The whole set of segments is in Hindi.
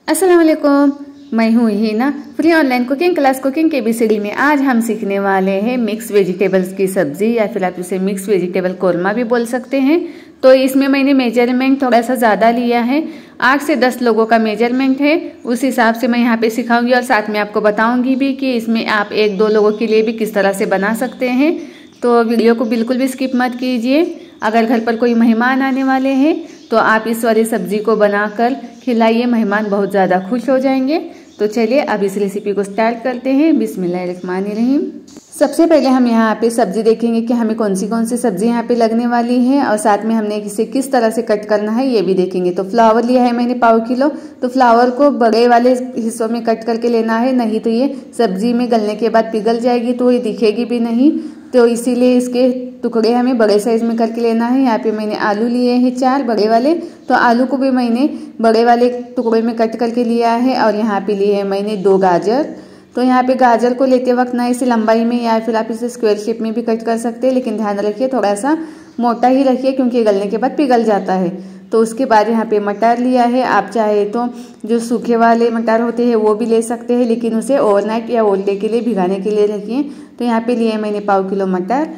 अस्सलाम वालेकुम, मैं हूँ Hina. Free online cooking class cooking के ABCD में आज हम सीखने वाले हैं मिक्स वेजिटेबल्स की सब्जी, या फिर आप इसे मिक्स वेजिटेबल कोरमा भी बोल सकते हैं। तो इसमें मैंने मेजरमेंट थोड़ा सा ज़्यादा लिया है, 8 से 10 लोगों का मेजरमेंट है। उस हिसाब से मैं यहाँ पे सिखाऊंगी और साथ में आपको बताऊंगी भी कि इसमें आप 1-2 लोगों के लिए भी किस तरह से बना सकते हैं। तो वीडियो को बिल्कुल भी स्किप मत कीजिए। अगर घर पर कोई मेहमान आने वाले हैं तो आप इस वाली सब्जी को बनाकर खिलाइए, मेहमान बहुत ज़्यादा खुश हो जाएंगे। तो चलिए अब इस रेसिपी को स्टार्ट करते हैं। बिस्मिल्लाहिर्रहमानिर्रहीम। सबसे पहले हम यहाँ पे सब्जी देखेंगे कि हमें कौन सी सब्जी यहाँ पे लगने वाली है, और साथ में हमने इसे किस तरह से कट करना है ये भी देखेंगे। तो फ्लावर लिया है मैंने 1/4 किलो। तो फ्लावर को बड़े वाले हिस्सों में कट करके लेना है, नहीं तो ये सब्जी में गलने के बाद पिघल जाएगी तो ये दिखेगी भी नहीं। तो इसीलिए इसके टुकड़े हमें बड़े साइज में करके लेना है। यहाँ पे मैंने आलू लिए हैं 4 बड़े वाले, तो आलू को भी मैंने बड़े वाले टुकड़े में कट करके लिया है। और यहाँ पे लिए हैं मैंने 2 गाजर। तो यहाँ पे गाजर को लेते वक्त ना इसे लंबाई में या फिर आप इसे स्क्वायर शेप में भी कट कर सकते हैं, लेकिन ध्यान रखिए थोड़ा सा मोटा ही रखिए क्योंकि गलने के बाद पिघल जाता है। तो उसके बाद यहाँ पे मटर लिया है। आप चाहे तो जो सूखे वाले मटर होते हैं वो भी ले सकते हैं, लेकिन उसे ओवरनाइट या ओल्ड डे के लिए भिगाने के लिए रखिए। तो यहाँ पे लिए मैंने 1/4 किलो मटर।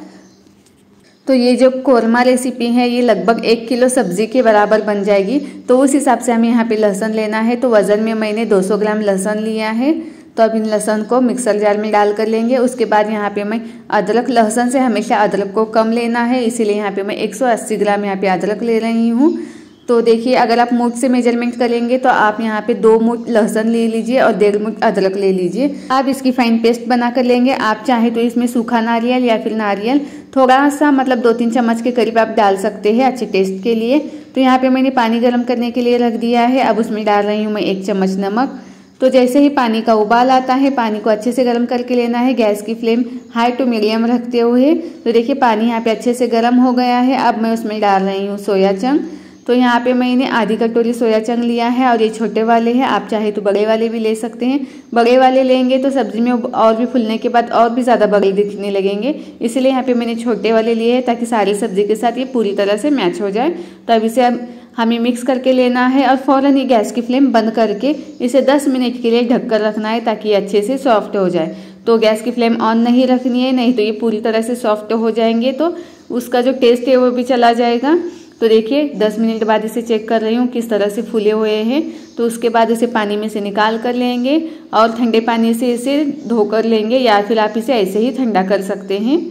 तो ये जो कोरमा रेसिपी है ये लगभग 1 किलो सब्जी के बराबर बन जाएगी। तो उस हिसाब से हमें यहाँ पे लहसुन लेना है। तो वजन में मैंने 200 ग्राम लहसुन लिया है। तो अब इन लहसुन को मिक्सर जार में डाल कर लेंगे। उसके बाद यहाँ पे मैं अदरक, लहसुन से हमेशा अदरक को कम लेना है, इसीलिए यहाँ पे मैं 180 ग्राम यहाँ पे अदरक ले रही हूँ। तो देखिए अगर आप मुठ से मेजरमेंट करेंगे तो आप यहाँ पे 2 मुठ लहसुन ले लीजिए और 1.5 मुठ अदरक ले लीजिए। आप इसकी फाइन पेस्ट बना कर लेंगे। आप चाहे तो इसमें सूखा नारियल या फिर नारियल थोड़ा सा मतलब 2-3 चम्मच के करीब आप डाल सकते हैं अच्छे टेस्ट के लिए। तो यहाँ पे मैंने पानी गर्म करने के लिए रख दिया है। अब उसमें डाल रही हूँ मैं 1 चम्मच नमक। तो जैसे ही पानी का उबाल आता है पानी को अच्छे से गर्म करके लेना है, गैस की फ्लेम हाई टू मीडियम रखते हुए। तो देखिए पानी यहाँ पे अच्छे से गर्म हो गया है। अब मैं उसमें डाल रही हूँ सोया चंक। तो यहाँ पे मैंने आधी कटोरी सोया चंक लिया है, और ये छोटे वाले हैं, आप चाहे तो बड़े वाले भी ले सकते हैं। बड़े वाले लेंगे तो सब्जी में और भी फूलने के बाद और भी ज़्यादा बड़े दिखने लगेंगे, इसलिए यहाँ पे मैंने छोटे वाले लिए हैं ताकि सारी सब्जी के साथ ये पूरी तरह से मैच हो जाए। तो अब इसे हमें मिक्स करके लेना है और फ़ौरन ही गैस की फ्लेम बंद करके इसे 10 मिनट के लिए ढक कर रखना है ताकि अच्छे से सॉफ्ट हो जाए। तो गैस की फ्लेम ऑन नहीं रखनी है, नहीं तो ये पूरी तरह से सॉफ्ट हो जाएंगे तो उसका जो टेस्ट है वो भी चला जाएगा। तो देखिए 10 मिनट बाद इसे चेक कर रही हूँ किस तरह से फूले हुए हैं। तो उसके बाद इसे पानी में से निकाल कर लेंगे और ठंडे पानी से इसे धोकर लेंगे, या फिर आप इसे ऐसे ही ठंडा कर सकते हैं।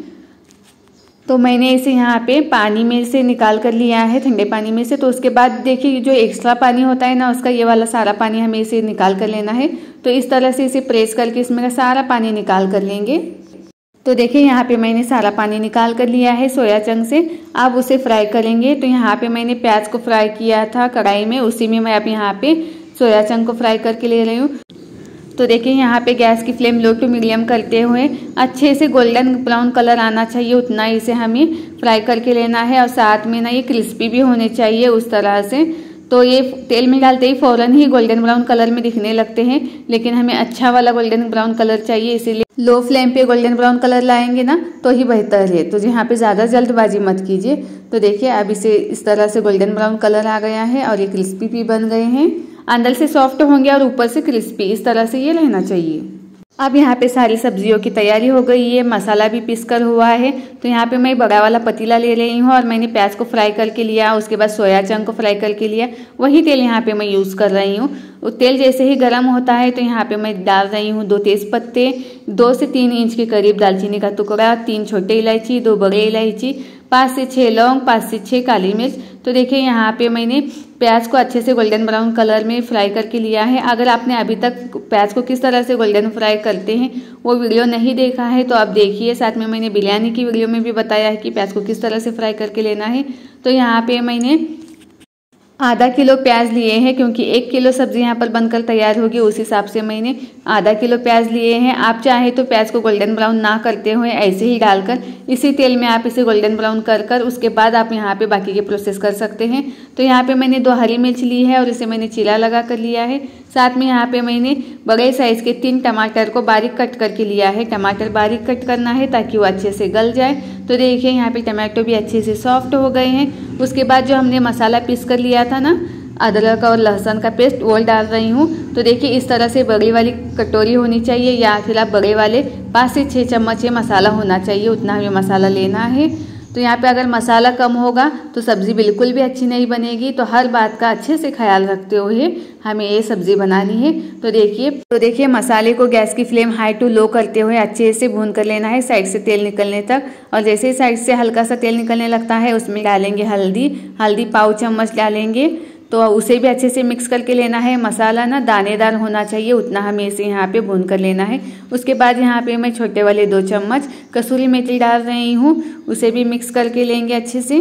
तो मैंने इसे यहाँ पे पानी में से निकाल कर लिया है, ठंडे पानी में से। तो उसके बाद देखिए जो एक्स्ट्रा पानी होता है ना, उसका ये वाला सारा पानी हमें इसे निकाल कर लेना है। तो इस तरह से इसे प्रेस करके इसमें का सारा पानी निकाल कर लेंगे। तो देखिए यहाँ पे मैंने सारा पानी निकाल कर लिया है सोया चंक से। अब उसे फ्राई करेंगे। तो यहाँ पे मैंने प्याज को फ्राई किया था कढ़ाई में, उसी में मैं अब यहाँ पे सोया चंक को फ्राई करके ले रही हूँ। तो देखिए यहाँ पे गैस की फ्लेम लो टू मीडियम करते हुए अच्छे से गोल्डन ब्राउन कलर आना चाहिए, उतना इसे हमें फ्राई करके लेना है। और साथ में ना ये क्रिस्पी भी होने चाहिए उस तरह से। तो ये तेल में डालते ही फ़ौरन ही गोल्डन ब्राउन कलर में दिखने लगते हैं, लेकिन हमें अच्छा वाला गोल्डन ब्राउन कलर चाहिए, इसीलिए लो फ्लेम पे गोल्डन ब्राउन कलर लाएंगे ना तो ही बेहतर है। तो यहाँ पे ज़्यादा जल्दबाजी मत कीजिए। तो देखिए अब इसे इस तरह से गोल्डन ब्राउन कलर आ गया है और ये क्रिस्पी भी बन गए हैं, अंदर से सॉफ्ट होंगे और ऊपर से क्रिस्पी, इस तरह से ये रहना चाहिए। अब यहाँ पे सारी सब्जियों की तैयारी हो गई है, मसाला भी पीस कर हुआ है। तो यहाँ पे मैं बड़ा वाला पतीला ले रही हूँ और मैंने प्याज को फ्राई करके लिया, उसके बाद सोया चंक को फ्राई करके लिया। वही तेल यहाँ पे मैं यूज़ कर रही हूँ। तेल जैसे ही गर्म होता है तो यहाँ पे मैं डाल रही हूँ 2 तेज पत्ते, 2 से 3 इंच के करीब दालचीनी का टुकड़ा, 3 छोटे इलायची, 2 बड़े इलायची, 5 से 6 लौंग, 5 से 6 काली मिर्च। तो देखिए यहाँ पे मैंने प्याज को अच्छे से गोल्डन ब्राउन कलर में फ्राई करके लिया है। अगर आपने अभी तक प्याज को किस तरह से गोल्डन फ्राई करते हैं वो वीडियो नहीं देखा है तो आप देखिए, साथ में मैंने बिरयानी की वीडियो में भी बताया है कि प्याज को किस तरह से फ्राई करके लेना है। तो यहाँ पे मैंने आधा किलो प्याज लिए हैं, क्योंकि 1 किलो सब्जी यहाँ पर बनकर तैयार होगी, उस हिसाब से मैंने आधा किलो प्याज लिए हैं। आप चाहे तो प्याज को गोल्डन ब्राउन ना करते हुए ऐसे ही डालकर इसी तेल में आप इसे गोल्डन ब्राउन कर उसके बाद आप यहाँ पे बाकी के प्रोसेस कर सकते हैं। तो यहाँ पे मैंने 2 हरी मिर्च ली है और इसे मैंने चीरा लगा कर लिया है। साथ में यहाँ पे मैंने बड़े साइज के 3 टमाटर को बारीक कट करके लिया है। टमाटर बारीक कट करना है ताकि वो अच्छे से गल जाए। तो देखिए यहाँ पे टमाटो भी अच्छे से सॉफ्ट हो गए हैं। उसके बाद जो हमने मसाला पीस कर लिया था ना अदरक और लहसुन का पेस्ट वो डाल रही हूँ। तो देखिए इस तरह से बड़ी वाली कटोरी होनी चाहिए या फिर आप बड़े वाले 5 से 6 चम्मच ये मसाला होना चाहिए, उतना हमें मसाला लेना है। तो यहाँ पे अगर मसाला कम होगा तो सब्ज़ी बिल्कुल भी अच्छी नहीं बनेगी। तो हर बात का अच्छे से ख्याल रखते हुए हमें ये सब्ज़ी बनानी है। तो देखिए मसाले को गैस की फ्लेम हाई टू लो करते हुए अच्छे से भून कर लेना है साइड से तेल निकलने तक। और जैसे ही साइड से हल्का सा तेल निकलने लगता है उसमें डालेंगे हल्दी पाव चम्मच डालेंगे। तो उसे भी अच्छे से मिक्स करके लेना है। मसाला ना दानेदार होना चाहिए, उतना हमें इसे यहाँ पे भून कर लेना है। उसके बाद यहाँ पे मैं छोटे वाले 2 चम्मच कसूरी मेथी डाल रही हूँ, उसे भी मिक्स करके लेंगे अच्छे से।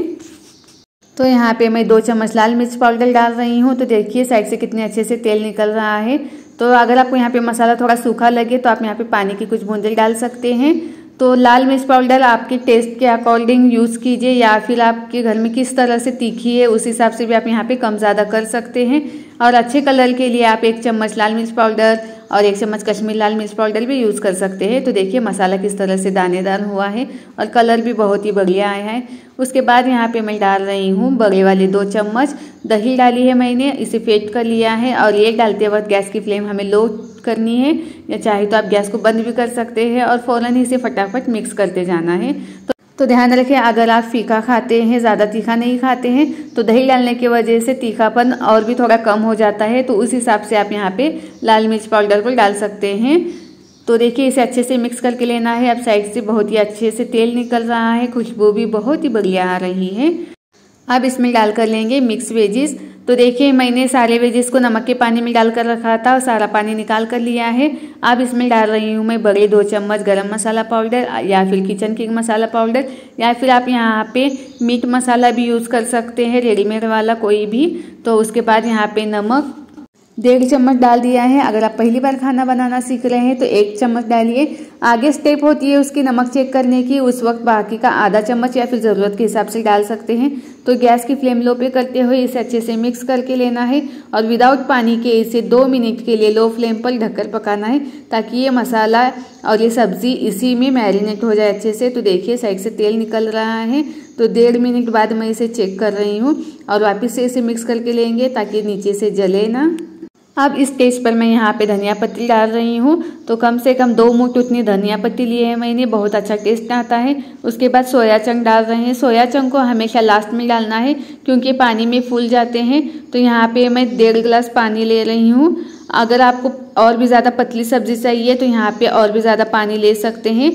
तो यहाँ पे मैं 2 चम्मच लाल मिर्च पाउडर डाल रही हूँ। तो देखिए साइड से कितने अच्छे से तेल निकल रहा है। तो अगर आपको यहाँ पे मसाला थोड़ा सूखा लगे तो आप यहाँ पे पानी की कुछ बूंदें डाल सकते हैं। तो लाल मिर्च पाउडर आपके टेस्ट के अकॉर्डिंग यूज़ कीजिए, या फिर आपके घर में किस तरह से तीखी है उस हिसाब से भी आप यहाँ पे कम ज़्यादा कर सकते हैं। और अच्छे कलर के लिए आप 1 चम्मच लाल मिर्च पाउडर और 1 चम्मच कश्मीर लाल मिर्च पाउडर भी यूज़ कर सकते हैं। तो देखिए मसाला किस तरह से दानेदार हुआ है और कलर भी बहुत ही बढ़िया आया है। उसके बाद यहाँ पे मैं डाल रही हूँ बड़े वाले 2 चम्मच दही डाली है मैंने, इसे फेंट कर लिया है। और ये डालते वक्त गैस की फ्लेम हमें लो करनी है, या चाहे तो आप गैस को बंद भी कर सकते हैं और फ़ौरन ही इसे फटाफट मिक्स करते जाना है। तो ध्यान रखें, अगर आप फीका खाते हैं, ज़्यादा तीखा नहीं खाते हैं, तो दही डालने की वजह से तीखापन और भी थोड़ा कम हो जाता है। तो उस हिसाब से आप यहाँ पे लाल मिर्च पाउडर को डाल सकते हैं। तो देखिए इसे अच्छे से मिक्स करके लेना है। अब साइड से बहुत ही अच्छे से तेल निकल रहा है, खुशबू भी बहुत ही बढ़िया आ रही है। अब इसमें डाल कर लेंगे मिक्स वेजिस। तो देखिए मैंने सारे वेजिस को नमक के पानी में डाल कर रखा था और सारा पानी निकाल कर लिया है। अब इसमें डाल रही हूँ मैं बड़े 2 चम्मच गरम मसाला पाउडर या फिर किचन किंग मसाला पाउडर, या फिर आप यहाँ पे मीट मसाला भी यूज़ कर सकते हैं, रेडीमेड वाला कोई भी। तो उसके बाद यहाँ पे नमक 1.5 चम्मच डाल दिया है। अगर आप पहली बार खाना बनाना सीख रहे हैं तो 1 चम्मच डालिए। आगे स्टेप होती है उसकी नमक चेक करने की, उस वक्त बाकी का आधा चम्मच या फिर ज़रूरत के हिसाब से डाल सकते हैं। तो गैस की फ्लेम लो पे करते हुए इसे अच्छे से मिक्स करके लेना है और विदाउट पानी के इसे 2 मिनट के लिए लो फ्लेम पर ढककर पकाना है, ताकि ये मसाला और ये सब्ज़ी इसी में मैरिनेट हो जाए अच्छे से। तो देखिए साइड से तेल निकल रहा है। तो 1.5 मिनट बाद मैं इसे चेक कर रही हूँ और वापस से इसे मिक्स करके लेंगे ताकि नीचे से जले ना। अब इस स्टेज पर मैं यहाँ पे धनिया पत्ती डाल रही हूँ। तो कम से कम 2 मुट्ठी उतनी धनिया पत्ती लिए है मैंने, बहुत अच्छा टेस्ट आता है। उसके बाद सोया चंक डाल रहे हैं। सोया चंक को हमेशा लास्ट में डालना है क्योंकि पानी में फूल जाते हैं। तो यहाँ पे मैं 1.5 गिलास पानी ले रही हूँ। अगर आपको और भी ज़्यादा पतली सब्जी चाहिए तो यहाँ पे और भी ज़्यादा पानी ले सकते हैं।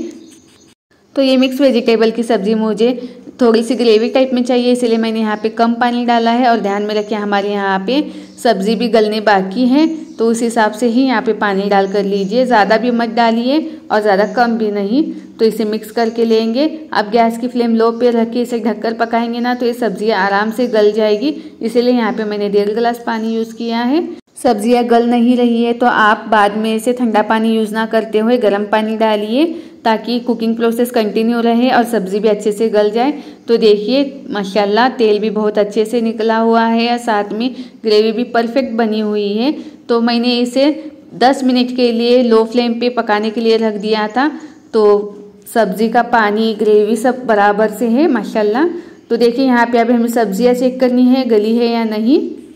तो ये मिक्स वेजिटेबल की सब्ज़ी मुझे थोड़ी सी ग्रेवी टाइप में चाहिए, इसलिए मैंने यहाँ पे कम पानी डाला है। और ध्यान में रखें हमारे यहाँ पे सब्ज़ी भी गलने बाकी है, तो उस हिसाब से ही यहाँ पे पानी डाल कर लीजिए। ज़्यादा भी मत डालिए और ज़्यादा कम भी नहीं। तो इसे मिक्स करके लेंगे। अब गैस की फ्लेम लो पे रख के इसे ढककर पकाएंगे ना तो ये सब्जियाँ आराम से गल जाएगी, इसीलिए यहाँ पे मैंने 1.5 गिलास पानी यूज़ किया है। सब्जियाँ गल नहीं रही है तो आप बाद में इसे ठंडा पानी यूज़ ना करते हुए गर्म पानी डालिए, ताकि कुकिंग प्रोसेस कंटिन्यू रहे और सब्ज़ी भी अच्छे से गल जाए। तो देखिए माशाल्लाह तेल भी बहुत अच्छे से निकला हुआ है और साथ में ग्रेवी भी परफेक्ट बनी हुई है। तो मैंने इसे 10 मिनट के लिए लो फ्लेम पे पकाने के लिए रख दिया था। तो सब्ज़ी का पानी ग्रेवी सब बराबर से है माशाल्लाह। तो देखिए यहाँ पे अभी हमें सब्जियाँ चेक करनी है गली है या नहीं।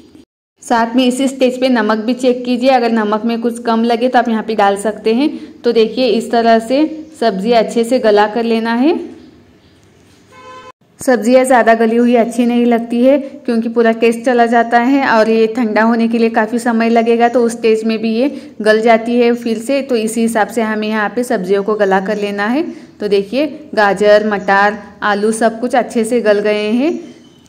साथ में इसी स्टेज पे नमक भी चेक कीजिए, अगर नमक में कुछ कम लगे तो आप यहाँ पे डाल सकते हैं। तो देखिए इस तरह से सब्जियाँ अच्छे से गला कर लेना है। सब्जियाँ ज़्यादा गली हुई अच्छी नहीं लगती है क्योंकि पूरा टेस्ट चला जाता है और ये ठंडा होने के लिए काफ़ी समय लगेगा, तो उस स्टेज में भी ये गल जाती है फिर से। तो इसी हिसाब से हमें यहाँ पे सब्जियों को गला कर लेना है। तो देखिए गाजर मटर आलू सब कुछ अच्छे से गल गए हैं।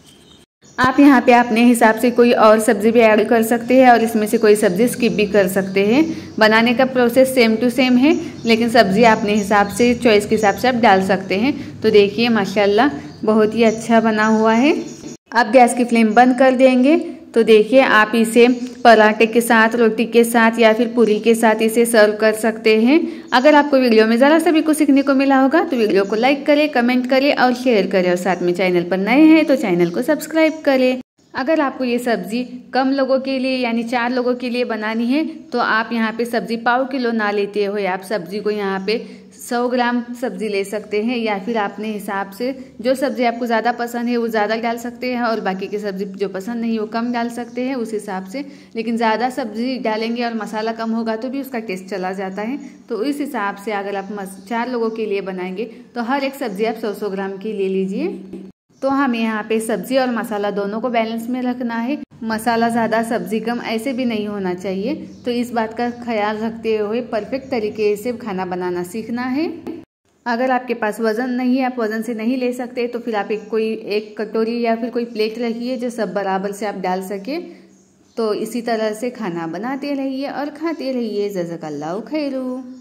आप यहाँ पे अपने हिसाब से कोई और सब्ज़ी भी ऐड कर सकते हैं और इसमें से कोई सब्ज़ी स्किप भी कर सकते हैं। बनाने का प्रोसेस सेम टू सेम है, लेकिन सब्ज़ी अपने हिसाब से चॉइस के हिसाब से आप डाल सकते हैं। तो देखिए माशाल्लाह बहुत ही अच्छा बना हुआ है। अब गैस की फ्लेम बंद कर देंगे। तो देखिए आप इसे पराठे के साथ, रोटी के साथ या फिर पूरी के साथ इसे सर्व कर सकते हैं। अगर आपको वीडियो में ज़रा सा भी कुछ सीखने को मिला होगा तो वीडियो को लाइक करें, कमेंट करें और शेयर करें, और साथ में चैनल पर नए हैं तो चैनल को सब्सक्राइब करें। अगर आपको ये सब्ज़ी कम लोगों के लिए यानी 4 लोगों के लिए बनानी है तो आप यहाँ पे सब्ज़ी पाव किलो ना लेते हुए आप सब्ज़ी को यहाँ पे 100 ग्राम सब्जी ले सकते हैं, या फिर अपने हिसाब से जो सब्जी आपको ज़्यादा पसंद है वो ज़्यादा डाल सकते हैं और बाकी की सब्जी जो पसंद नहीं वो कम डाल सकते हैं उस हिसाब से। लेकिन ज़्यादा सब्जी डालेंगे और मसाला कम होगा तो भी उसका टेस्ट चला जाता है। तो इस हिसाब से अगर आप 4 लोगों के लिए बनाएंगे तो हर एक सब्जी आप 100-100 ग्राम की ले लीजिए। तो हमें यहाँ पे सब्जी और मसाला दोनों को बैलेंस में रखना है। मसाला ज़्यादा सब्जी कम ऐसे भी नहीं होना चाहिए। तो इस बात का ख्याल रखते हुए परफेक्ट तरीके से खाना बनाना सीखना है। अगर आपके पास वज़न नहीं है, आप वज़न से नहीं ले सकते, तो फिर आप एक कटोरी या फिर कोई प्लेट रखिए जो सब बराबर से आप डाल सके। तो इसी तरह से खाना बनाते रहिए और खाते रहिए। जज़ाकल्लाहु खैरू।